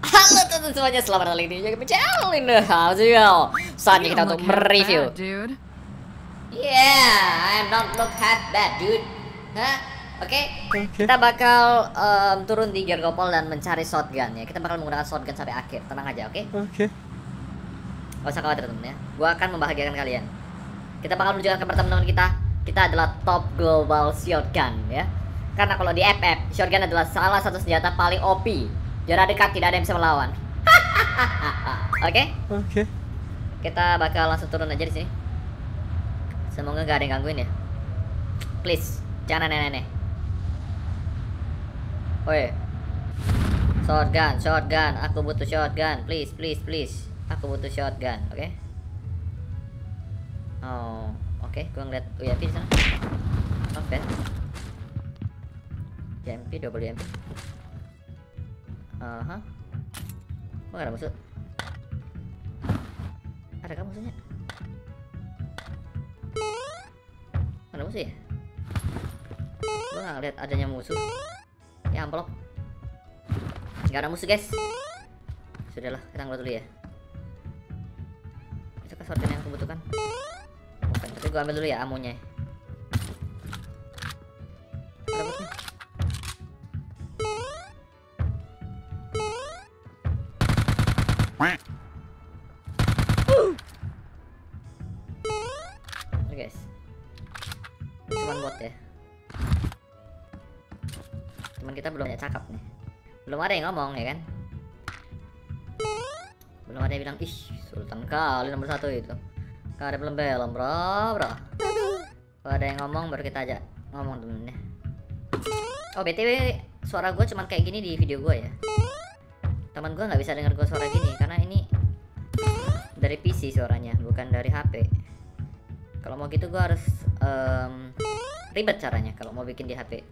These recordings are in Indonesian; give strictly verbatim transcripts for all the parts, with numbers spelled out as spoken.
Halo teman-teman semuanya, selamat datang di Jaga Channel in the house. Saatnya kita untuk mereview. Yeah, I am not look half bad, dude. Hah? Oke, okay. okay. Kita bakal um, turun di Gergopol dan mencari shotgun ya. Kita bakal menggunakan shotgun sampai akhir. Tenang aja, oke? Okay? Oke. Okay. Gak usah khawatir temen ya. Gua akan membahagiakan kalian. Kita bakal menunjukkan kepada teman-teman kita, kita adalah top global shotgun ya. Karena kalau di F F, shotgun adalah salah satu senjata paling O P. Jarak dekat tidak ada yang bisa melawan. Oke? Okay? Oke. Okay. Kita bakal langsung turun aja di sini. Semoga gak ada yang gangguin ya. Please, jangan aneh-aneh. Woi. Shotgun, shotgun, aku butuh shotgun. Please, please, please. Aku butuh shotgun, oke? Okay? Oh, oke, okay. Gua ngeliat U M P di sana. Oke. Okay. U M P, double U M P. Aha. Uh-huh. Kok gak ada musuh? Ada kan musuhnya? Ada musuh ya? Gua gak ngeliat adanya musuh. Ya amplop. Gak ada musuh guys. Sudahlah, kita ngeload dulu ya. Itu kan shotgun yang aku butuhkan. Bukan, tapi gua ambil dulu ya amonya. Ada musuh. Oke guys, cuman bot ya. Teman kita belum banyak cakap nih. Belum ada yang ngomong ya kan. Belum ada yang bilang, ih sultan kali nomor satu itu. Gak ada belum belum bro bro. Kalau ada yang ngomong baru kita aja ngomong temennya. Oh B T W suara gue cuman kayak gini di video gue ya. Teman gue nggak bisa dengar gue suara gini karena ini dari P C suaranya, bukan dari H P. Kalau mau gitu gue harus um, ribet caranya kalau mau bikin di H P.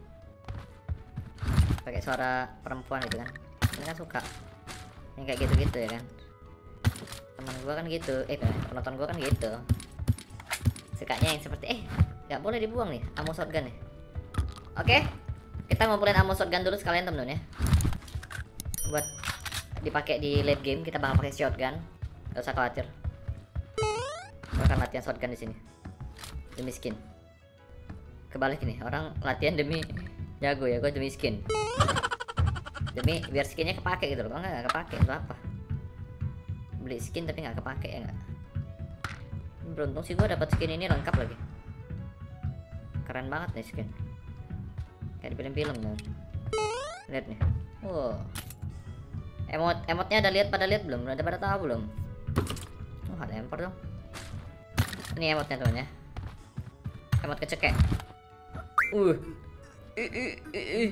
Pakai suara perempuan gitu kan. Ini kan suka yang kayak gitu-gitu ya kan. Teman gue kan gitu, eh penonton gue kan gitu. Sukanya yang seperti eh nggak boleh dibuang nih ammo shotgun nih. Oke, kita ngumpulin ammo shotgun dulu sekalian temen-temen ya. Buat dipakai di late game kita bakal pakai shotgun. Gak usah khawatir. Gue akan latihan shotgun di sini. Demi skin. Kebalik ini, orang latihan demi jago ya, gue demi skin. Demi biar skinnya kepake gitu loh. Kalau nggak nggak kepake itu apa? Beli skin tapi nggak kepake ya nggak. Beruntung sih gue dapat skin ini lengkap lagi. Keren banget nih skin. Kayak di film-film tuh. Lihat nih. Wow. Emot emotnya ada lihat pada lihat belum? Ada pada tahu belum? Oh, ada lempar dong. Ini emotnya teman ya. Emot kecekek. Uh. Uh, uh, uh, uh.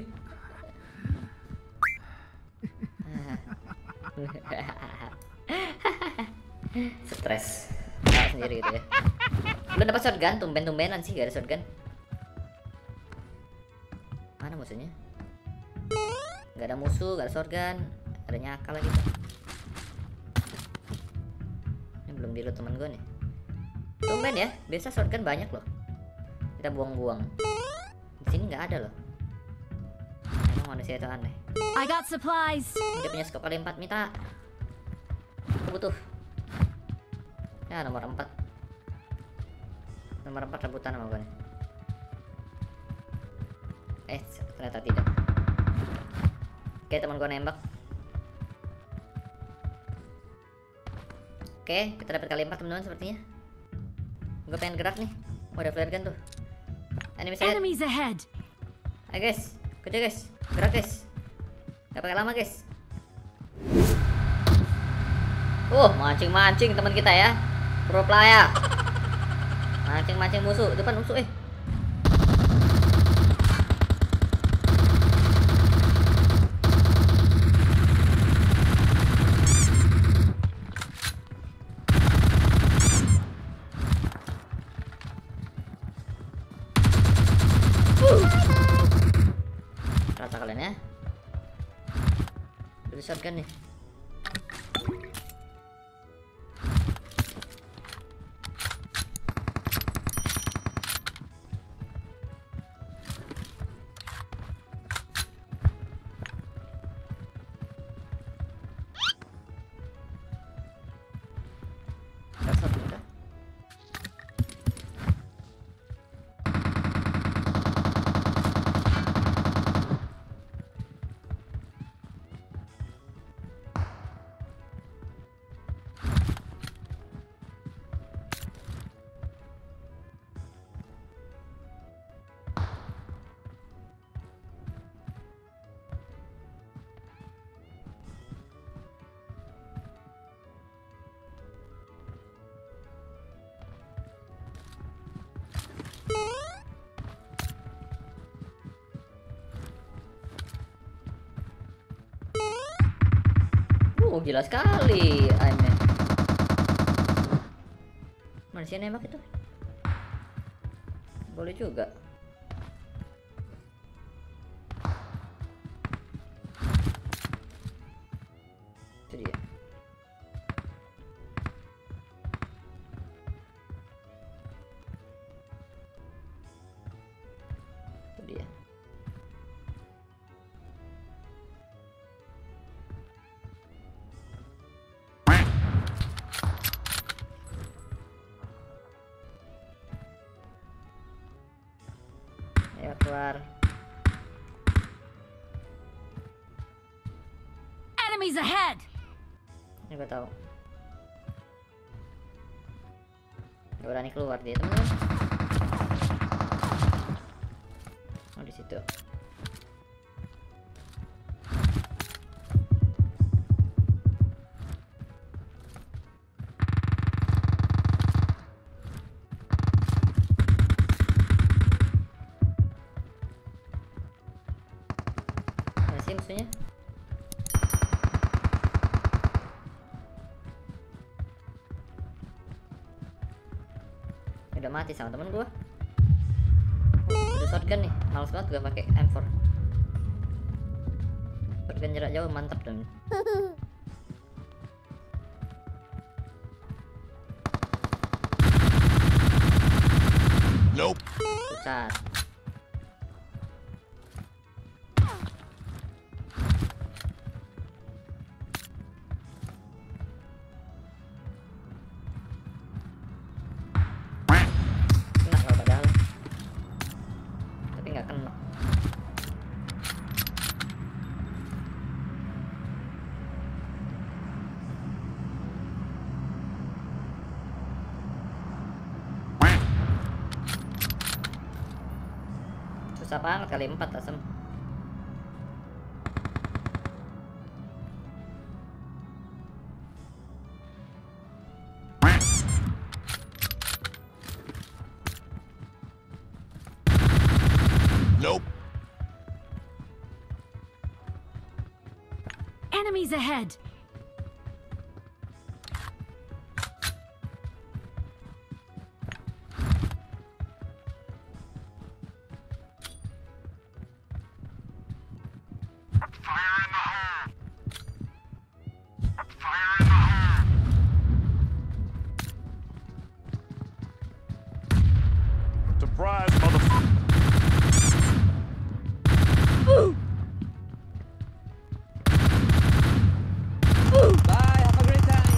Stres. Tahu sendiri gitu ya. Belum dapat shotgun, tumben-tumbenan sih gak ada shotgun. Mana musuhnya? Gak ada musuh, gak ada shotgun. Ada nyakal lagi tuh. Ini belum di loot teman gue nih. Tumben ya, biasa shotgun banyak loh. Kita buang-buang. Di sini nggak ada loh. Emang manusia itu aneh. I got supplies. Dia punya skop kali empat minta. Aku butuh. Ya nomor empat. Nomor empat rebutan sama gue nih. Eh ternyata tidak. Oke teman gue nembak. Oke, kita dapat kali empat teman-teman sepertinya. Gue pengen gerak nih. Oh, ada flare gun tuh. Enemies ahead. Ayo guys, kerja guys, gerak guys. Gak pakai lama guys. Uh, mancing-mancing teman kita ya. Pro player. Mancing-mancing musuh, depan musuh eh. Rata kalian ya. Beli shotgun nih. Uh, gila sekali aimnya. Mana sih nembak itu? Boleh juga. Itu dia. Itu dia. Ayo keluar. Enemies ahead! Ini gue tahu. Gak berani keluar dia temen. Oh di situ. Mana sih musuhnya? Udah mati sama temen gua. Udah shotgun nih, males banget gua pakai M four. Shotgun jarak jauh mantap dong. Nope. Pucat. Kena kalau padahal. Tapi nggak kena. Susah banget kali empat asem. Nope. Enemies ahead! Surprise, motherfucker. Bye, have a great time.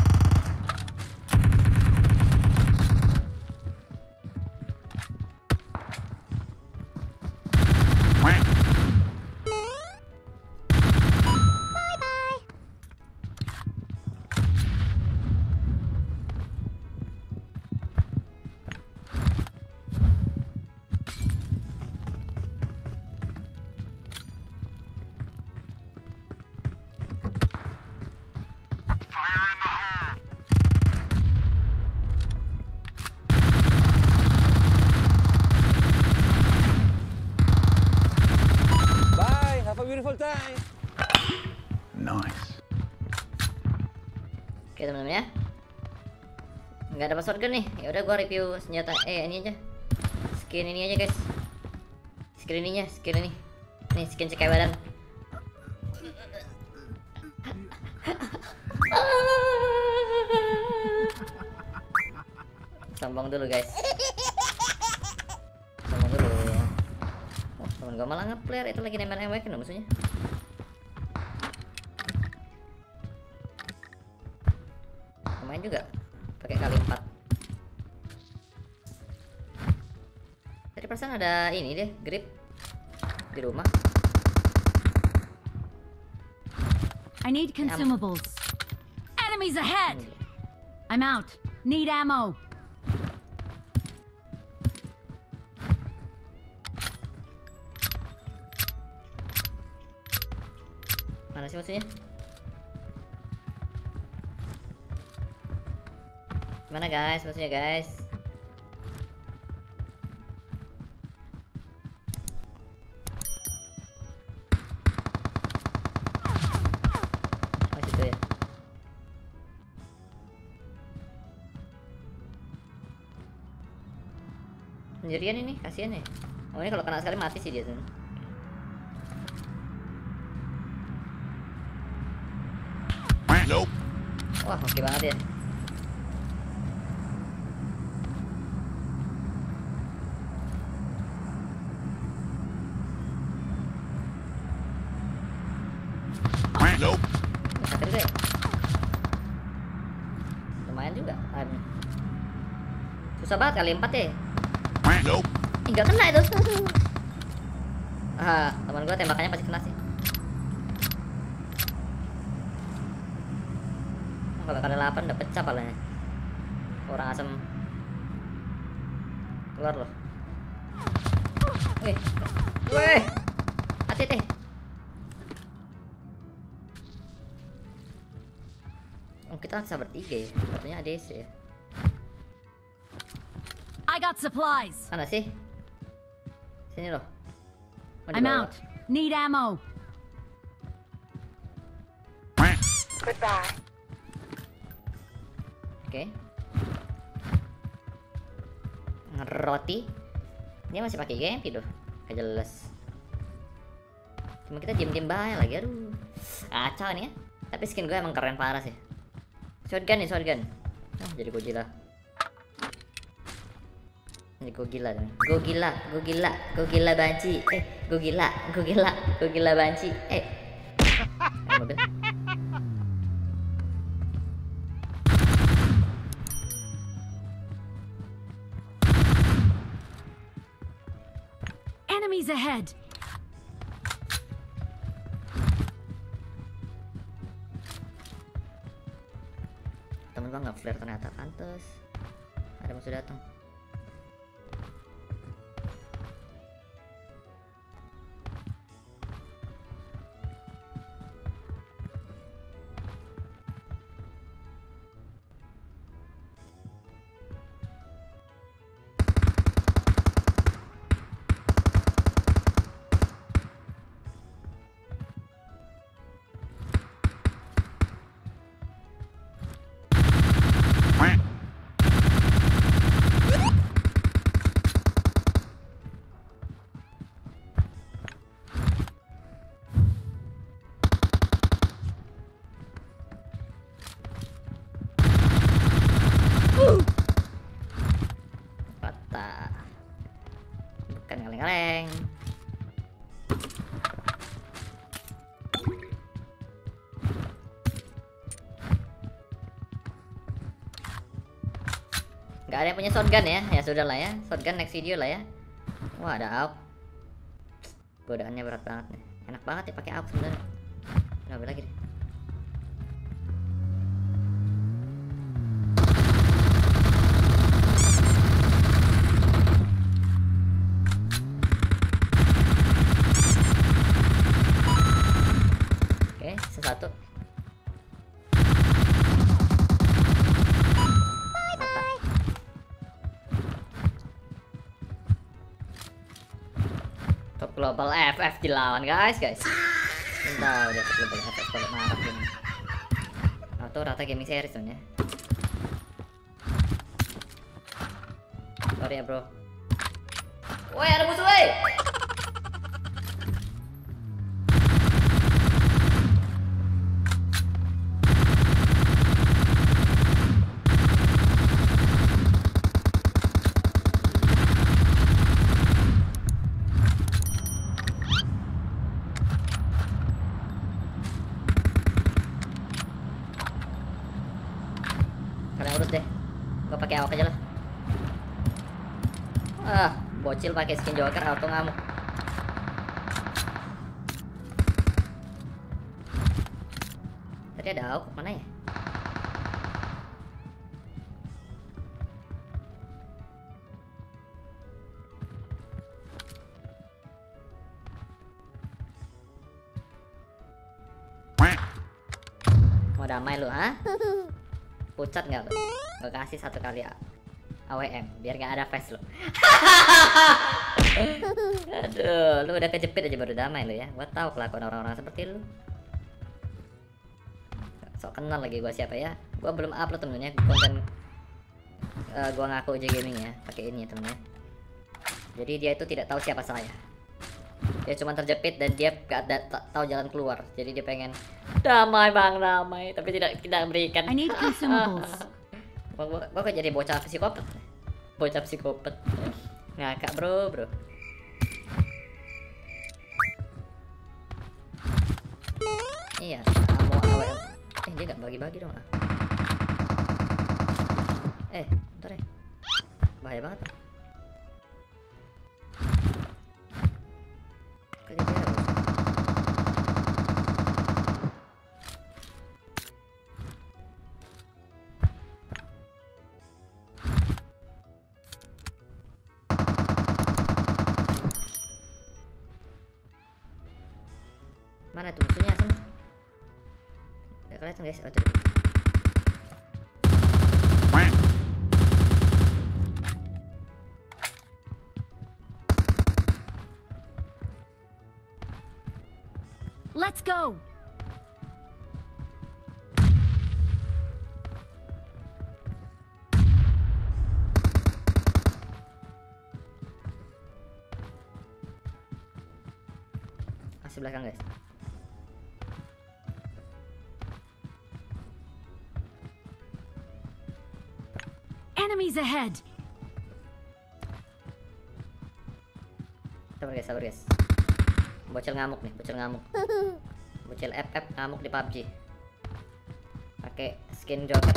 Bye, have a beautiful time. Nice. Oke teman-teman ya. Nggak dapat shotgun nih. Ya udah gua review senjata. Eh ini aja. Skin ini aja guys. Skin ininya, skin ini. Nih skin cekai badan. Sombong dulu guys. Sombong dulu. Oh, temen gua malah nge-flare. Itu lagi nembak-nembakin loh musuhnya. Lumayan juga pakai kali empat. Tadi perasaan ada ini deh, grip di rumah. I need consumables. Enemies ahead! I'm out. Need ammo. Mana sih musuhnya? Mana guys, musuhnya guys? Oh situ ya. sendirian ini, kasihan ya. Oh ini kalau kena sekali mati sih dia tuh. Nope. Wah oke banget ya. Nope. Sakit juga ya. Lumayan juga. Aduh. Susah banget kali empat ya. Nope. Enggak kena itu. Ah, teman gua tembakannya pasti kena sih. Oh, kalau kali delapan udah pecah palanya. Orang asem. Keluar loh. Wih. Wih. Hati-hati. Oh, kita bisa bertiga ya. Katanya A D C ya. I got supplies. Mana sih? Sini loh. Oh, di I'm bawah. out. Need ammo. Goodbye. Oke. Roti. Dia masih pakai gempi tuh. Gak jelas. Cuma kita diem-diem bahaya lagi. Aduh. Kacau nih ya. Tapi skin gue emang keren parah sih. Shotgun nih, shotgun. Oh, jadi gue gila. Ini gue gila nih. Gue gila, gue gila, gue gila banci. Eh, gue gila, gue gila, gue gila banci. Eh. Ada mobil. Enemies ahead. Temen gua nggak flare ternyata, pantes ada musuh datang. Patah. Bukan kaleng-kaleng. Gak ada yang punya shotgun ya? Ya sudah lah ya. Shotgun next video lah ya. Wah ada A W P. Godaannya berat banget nih. Enak banget ya pakai A W P sebenarnya. Ngambil lagi deh. Oke, satu. Top global F F dilawan guys guys. Bentar udah top global F F kalau marah ini. Atau rata gaming series tuh ya. Sorry ya bro. Woi ada musuh woi. Kalian urus deh. Gua pakai A W P aja lah. Ah, bocil pakai skin Joker auto ngamuk. Tadi ada A W P mana ya? Mau damai lu, ah? Pucat nggak lu? Gue kasih satu kali A W M biar nggak ada face lu. Aduh, lu udah kejepit aja baru damai lu ya. Gua tahu kelakuan orang-orang seperti lu. Sok kenal lagi gua siapa ya. Gua belum upload temennya konten uh, gua ngaku aja gaming ya. Pakai ini ya temennya. Jadi dia itu tidak tahu siapa saya. Dia cuma terjepit dan dia gak ada tak tahu jalan keluar. Jadi dia pengen damai bang, damai, tapi tidak tidak berikan. I need consumables. Gua gua kok jadi bocah psikopat. Bocah psikopat. Ngakak bro, bro. Iya, mau awal. Eh dia gak bagi-bagi dong. Ah. Eh, bentar ya. Bahaya banget. Kayak dia harus. Mana tuh musuhnya sana? Gak kelihatan guys. Oh, tuh. Let's go. Masih belakang guys. Enemies ahead. Sabar guys, sabar guys. Bocil ngamuk nih, bocil ngamuk. Bocil F F ngamuk di P U B G. Pakai skin Joker.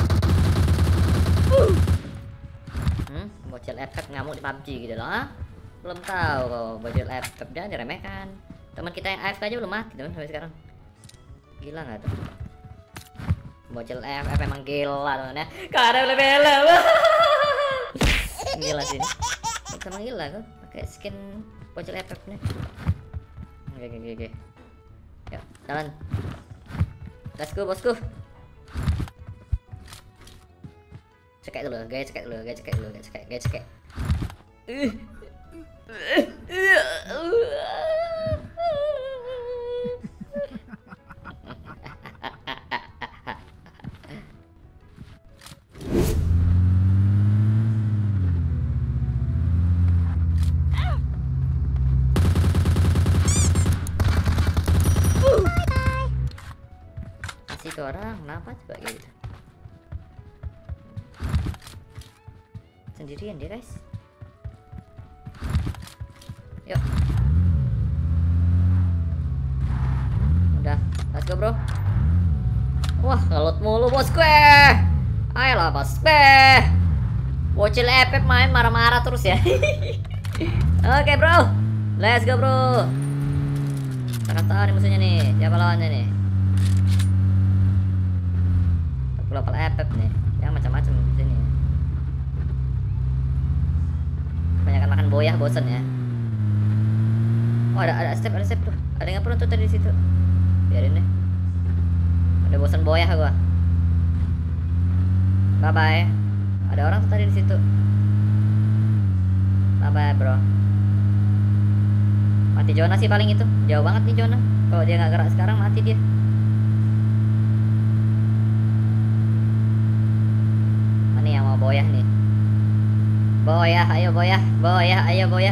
Hmm, bocil F F ngamuk di P U B G gitu loh. Ah? Belum tahu kok bocil F F dia diremehkan. Teman kita yang A F K aja belum mati tuh sampai sekarang. Gila nggak tuh? Bocil F F emang gila teman ya. Karena lebih bela. Gila sih. Emang gila kok pakai skin bocil F F nih. Oke oke oke. Yuk, jalan. Let's go bosku. Cekek dulu, gaya cekek dulu, gaya cekek dulu, gaya cekek, gaya cekek. Ke orang kenapa coba kayak gitu sendirian dia guys. Yuk udah, let's go bro. Wah ngelut mulu bos gue. Ayolah bos gue. Bocil F F main marah-marah terus ya. Oke okay, bro, let's go bro. Kita kasih tahu nih musuhnya nih, siapa lawannya nih. Global F F nih, yang macam-macam di sini. Kebanyakan makan boyah bosen ya. Oh ada ada step ada step tuh, ada yang pernah tuh tadi di situ. Biarin deh. Udah bosen boyah gua. Bye bye. Ada orang tuh tadi di situ. Bye bye bro. Mati Jonah sih paling itu, jauh banget nih Jonah. Kalau dia nggak gerak sekarang mati dia. Yang mau boyah nih, boyah ayo boyah, boyah ayo boyah.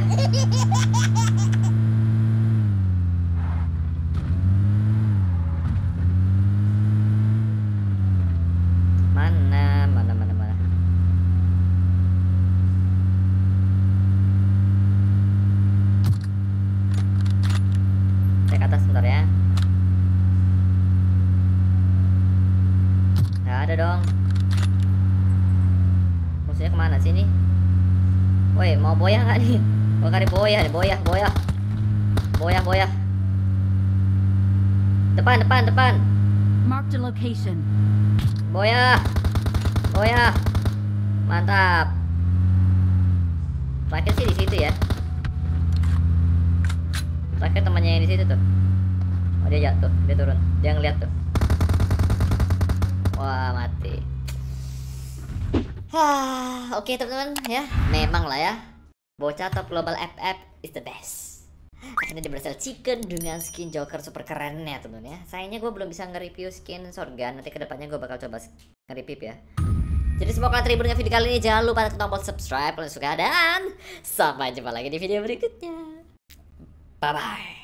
Mana mana mana mana. Saya ke atas sebentar ya. Nggak ada dong. Maksudnya kemana sini? Woi mau boyah nggak nih? Mau cari boyah nih, boyah boyah boyah boyah. Depan depan depan. Mark the location. Boyah boyah. Mantap. Terakhir sih di situ ya. Terakhir temannya yang di situ tuh. Oh dia jatuh, dia turun, dia ngeliat tuh. Wah mati. Hah, oke okay, teman-teman ya, memang lah ya, bocah top global F F is the best. Akhirnya dia berhasil chicken dengan skin Joker super keren ya teman-teman ya. Sayangnya gue belum bisa nge-review skin shotgun, nanti kedepannya gue bakal coba nge-review ya. Jadi semoga kalian terhibur dengan video kali ini. Jangan lupa tekan tombol subscribe kalau suka, dan sampai jumpa lagi di video berikutnya. Bye bye.